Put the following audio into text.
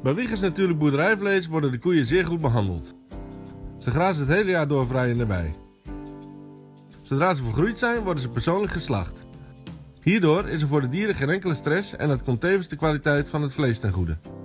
Bij Wiegers Natuurlijk Boerderijvlees worden de koeien zeer goed behandeld. Ze grazen het hele jaar door vrij in de wei. Zodra ze volgroeid zijn, worden ze persoonlijk geslacht. Hierdoor is er voor de dieren geen enkele stress en het komt tevens de kwaliteit van het vlees ten goede.